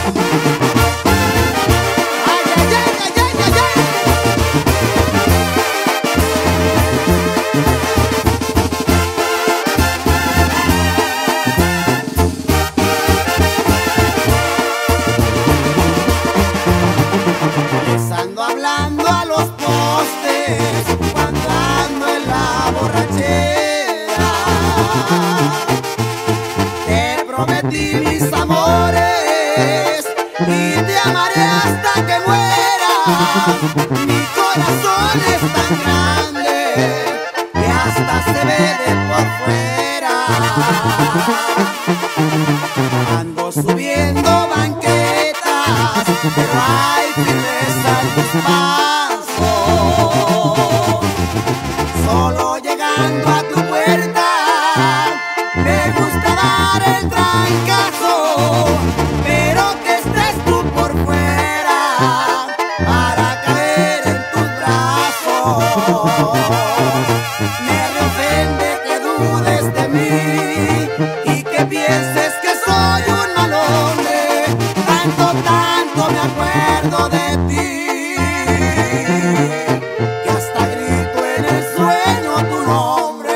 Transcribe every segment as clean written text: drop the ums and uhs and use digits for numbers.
Ando hablando a los postes cuando ando en la borrachera. Te prometí mis amores y te amaré hasta que muera. Mi corazón es tan grande que hasta se ve de por fuera. Ando subiendo banquetas, pero hay firmeza en mis pasos. Solo llegando a tu puerta me gusta dar el trancazo, pero que estés tú por fuera para caer en tus brazos. Me ofende que dudes de mí y que pienses que soy un mal hombre. Tanto me acuerdo de ti que hasta grito en el sueño tu nombre.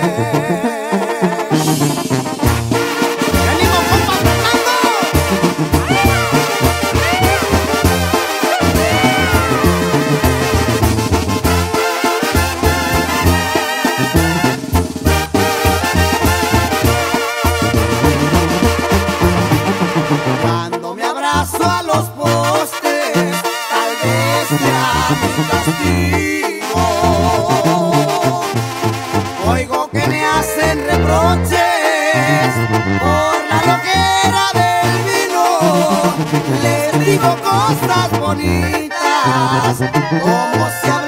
¡Ánimo, compa Fernando! Cuando me abrazo a los postes, tal vez sea mi castigo. Oigo que me hacen reproches por la loquera del vino. Les digo cosas bonitas, como si